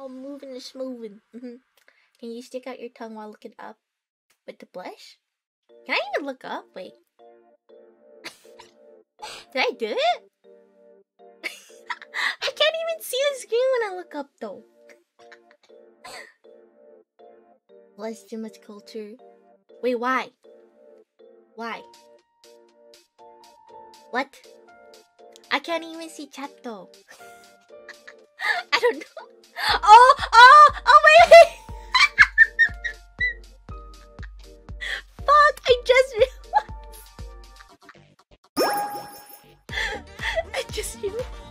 moving and smoothing. Can you stick out your tongue while looking up with the blush? Can I even look up? Wait. Did I do it? I can't even see the screen when I look up though. Less too much culture. Wait, why? Why? What? I can't even see chat though. I don't know. Oh, wait! Fuck, I just realized. I just realized.